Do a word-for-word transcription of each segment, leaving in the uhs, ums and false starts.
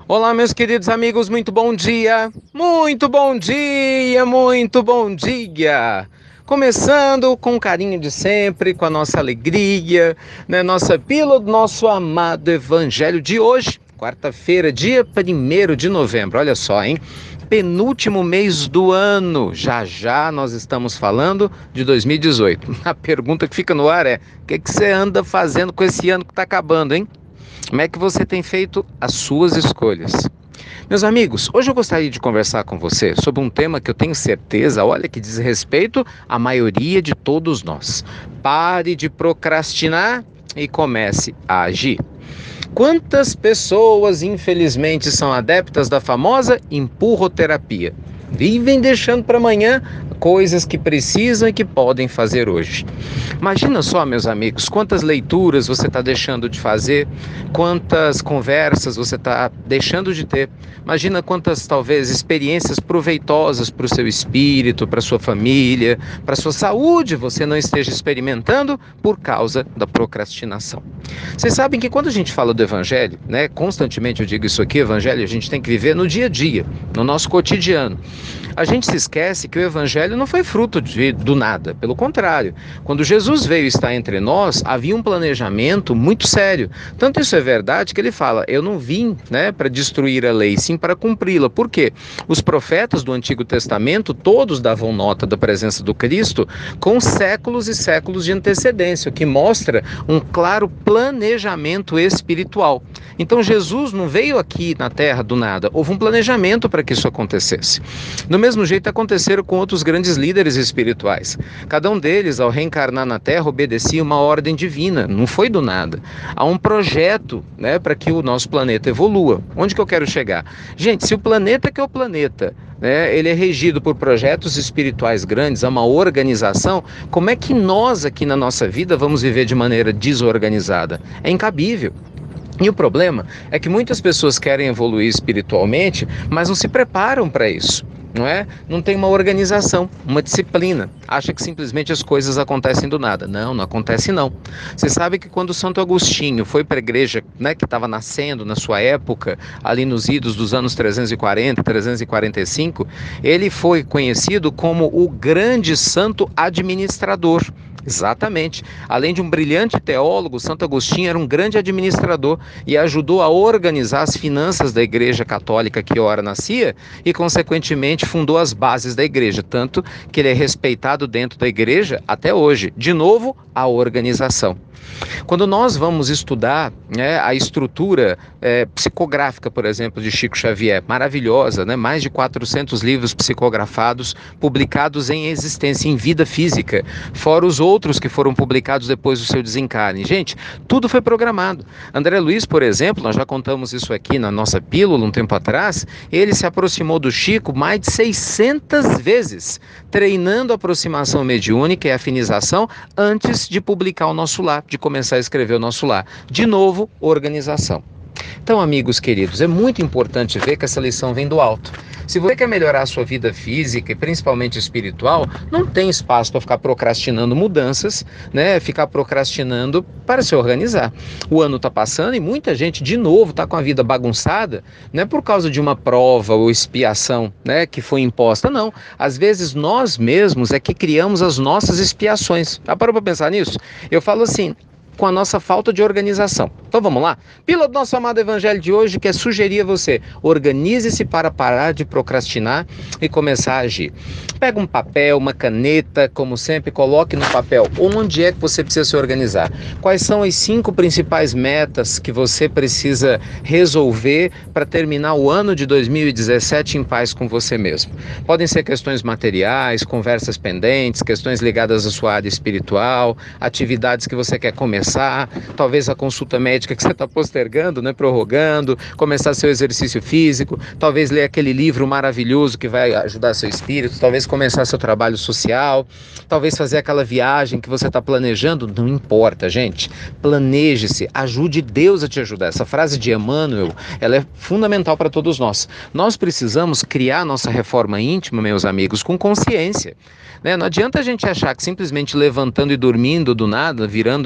Olá, meus queridos amigos, muito bom dia, muito bom dia, muito bom dia. Começando com o carinho de sempre, com a nossa alegria, né? Nossa pílula do nosso amado Evangelho de hoje, quarta-feira, dia primeiro de novembro. Olha só, hein? Penúltimo mês do ano. Já já nós estamos falando de dois mil e dezoito. A pergunta que fica no ar é: o que que você anda fazendo com esse ano que está acabando, hein? Como é que você tem feito as suas escolhas? Meus amigos, hoje eu gostaria de conversar com você sobre um tema que eu tenho certeza, olha, que diz respeito à maioria de todos nós. Pare de procrastinar e comece a agir. Quantas pessoas, infelizmente, são adeptas da famosa empurroterapia? Vivem deixando para amanhã coisas que precisam e que podem fazer hoje. Imagina só, meus amigos, quantas leituras você está deixando de fazer, quantas conversas você está deixando de ter. Imagina quantas, talvez, experiências proveitosas para o seu espírito, para a sua família, para a sua saúde você não esteja experimentando por causa da procrastinação. Vocês sabem que quando a gente fala do Evangelho, né, constantemente eu digo isso aqui, Evangelho a gente tem que viver no dia a dia, no nosso cotidiano. A gente se esquece que o Evangelho não foi fruto de, do nada, pelo contrário. Quando Jesus veio estar entre nós, havia um planejamento muito sério. Tanto isso é verdade que ele fala, eu não vim, né, para destruir a lei, sim para cumpri-la. Por quê? Os profetas do Antigo Testamento, todos davam nota da presença do Cristo com séculos e séculos de antecedência, o que mostra um claro planejamento espiritual. Então Jesus não veio aqui na Terra do nada, houve um planejamento para que isso acontecesse. No mesmo jeito aconteceram com outros grandes líderes espirituais. Cada um deles, ao reencarnar na Terra, obedecia uma ordem divina, não foi do nada. Há um projeto, né, para que o nosso planeta evolua. Onde que eu quero chegar? Gente, se o planeta que é o planeta, né, ele é regido por projetos espirituais grandes, há uma organização, como é que nós aqui na nossa vida vamos viver de maneira desorganizada? É incabível. E o problema é que muitas pessoas querem evoluir espiritualmente, mas não se preparam para isso. Não é? Não tem uma organização, uma disciplina. Acha que simplesmente as coisas acontecem do nada. Não, não acontece não. Você sabe que quando Santo Agostinho foi para a igreja, né, que estava nascendo na sua época, ali nos idos dos anos trezentos e quarenta, trezentos e quarenta e cinco, ele foi conhecido como o grande santo administrador. Exatamente. Além de um brilhante teólogo, Santo Agostinho era um grande administrador e ajudou a organizar as finanças da Igreja Católica que ora nascia e, consequentemente, fundou as bases da Igreja, tanto que ele é respeitado dentro da Igreja até hoje. De novo, a organização. Quando nós vamos estudar, né, a estrutura é, psicográfica, por exemplo, de Chico Xavier, maravilhosa, né, mais de quatrocentos livros psicografados, publicados em existência, em vida física, fora os outros que foram publicados depois do seu desencarne. Gente, tudo foi programado. André Luiz, por exemplo, nós já contamos isso aqui na nossa pílula um tempo atrás, ele se aproximou do Chico mais de seiscentas vezes, treinando a aproximação mediúnica e afinização antes de publicar o Nosso Lar, de começar a escrever o Nosso Lar. De novo, organização. Então, amigos queridos, é muito importante ver que essa lição vem do alto. Se você quer melhorar a sua vida física e principalmente espiritual, não tem espaço para ficar procrastinando mudanças, né? Ficar procrastinando para se organizar. O ano está passando e muita gente, de novo, está com a vida bagunçada, não é por causa de uma prova ou expiação, né, que foi imposta, não. Às vezes nós mesmos é que criamos as nossas expiações. Já parou para pensar nisso? Eu falo assim, com a nossa falta de organização. Então vamos lá? Pílula do nosso amado Evangelho de hoje, quer sugerir a você: organize-se para parar de procrastinar e começar a agir. Pega um papel, uma caneta, como sempre, coloque no papel onde é que você precisa se organizar. Quais são as cinco principais metas que você precisa resolver para terminar o ano de dois mil e dezessete em paz com você mesmo. Podem ser questões materiais, conversas pendentes, questões ligadas à sua área espiritual, atividades que você quer começar, talvez a consulta médica que você está postergando, né, prorrogando, começar seu exercício físico, talvez ler aquele livro maravilhoso que vai ajudar seu espírito, talvez começar seu trabalho social, talvez fazer aquela viagem que você está planejando. Não importa, gente, planeje-se, ajude Deus a te ajudar. Essa frase de Emmanuel, ela é fundamental para todos nós. Nós precisamos criar nossa reforma íntima, meus amigos, com consciência, né? Não adianta a gente achar que simplesmente levantando e dormindo do nada, virando e vivendo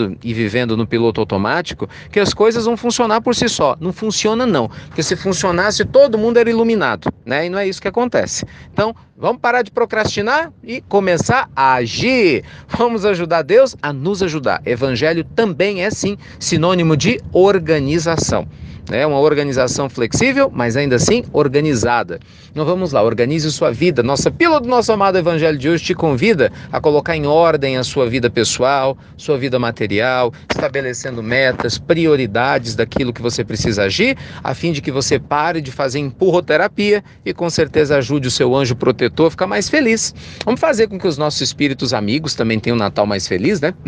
vivendo no piloto automático, que as coisas vão funcionar por si só. Não funciona não, porque se funcionasse todo mundo era iluminado, né? E não é isso que acontece. Então, vamos parar de procrastinar e começar a agir. Vamos ajudar Deus a nos ajudar. Evangelho também é, sim, sinônimo de organização. É uma organização flexível, mas ainda assim organizada. Então vamos lá, organize sua vida. Nossa pílula do nosso amado Evangelho de hoje te convida a colocar em ordem a sua vida pessoal, sua vida material, estabelecendo metas, prioridades daquilo que você precisa agir, a fim de que você pare de fazer empurroterapia e com certeza ajude o seu anjo protetor a ficar mais feliz. Vamos fazer com que os nossos espíritos amigos também tenham um Natal mais feliz, né?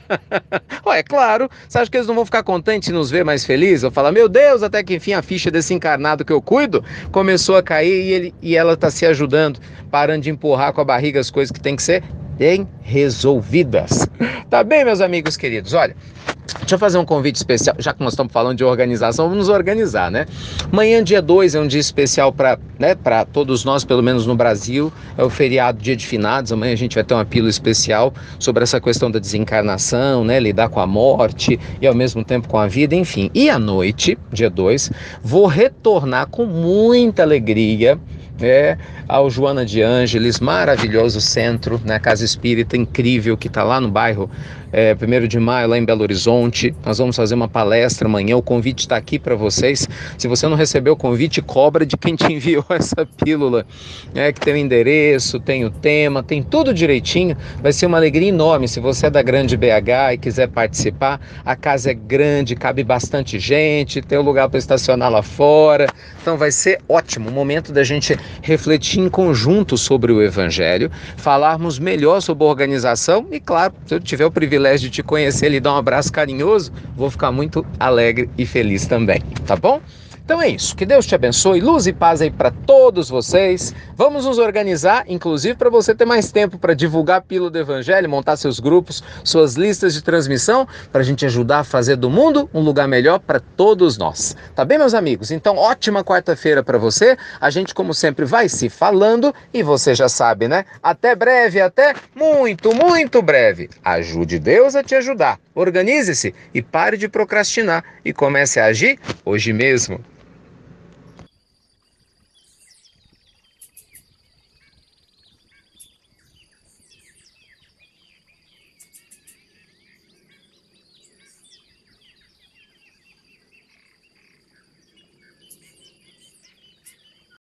Ué, é claro, você acha que eles não vão ficar contentes em nos ver mais felizes? Eu falo, meu Deus, até que enfim a ficha desse encarnado que eu cuido começou a cair e, ele, e ela está se ajudando, parando de empurrar com a barriga as coisas que tem que ser bem resolvidas. Tá bem, meus amigos queridos? Olha, deixa eu fazer um convite especial, já que nós estamos falando de organização, vamos nos organizar, né? Amanhã, dia dois, é um dia especial para, né, para todos nós, pelo menos no Brasil, é o feriado, dia de finados. Amanhã a gente vai ter uma pílula especial sobre essa questão da desencarnação, né, lidar com a morte e ao mesmo tempo com a vida, enfim. E à noite, dia dois, vou retornar com muita alegria, é, ao Joana de Ângeles, maravilhoso centro, né, casa espírita incrível que está lá no bairro é, primeiro de maio, lá em Belo Horizonte. Nós vamos fazer uma palestra amanhã, o convite está aqui para vocês. Se você não recebeu o convite, cobra de quem te enviou essa pílula, é, que tem o endereço, tem o tema, tem tudo direitinho. Vai ser uma alegria enorme. Se você é da grande B H e quiser participar, a casa é grande, cabe bastante gente, tem um lugar para estacionar lá fora, então vai ser ótimo, o momento da gente refletir em conjunto sobre o Evangelho, falarmos melhor sobre a organização e, claro, se eu tiver o privilégio de te conhecer e lhe dar um abraço carinhoso, vou ficar muito alegre e feliz também, tá bom? Então é isso, que Deus te abençoe, luz e paz aí para todos vocês. Vamos nos organizar, inclusive para você ter mais tempo para divulgar a pílula do Evangelho, montar seus grupos, suas listas de transmissão, para a gente ajudar a fazer do mundo um lugar melhor para todos nós. Tá bem, meus amigos? Então, ótima quarta-feira para você. A gente, como sempre, vai se falando e você já sabe, né? Até breve, até muito, muito breve. Ajude Deus a te ajudar. Organize-se e pare de procrastinar e comece a agir hoje mesmo.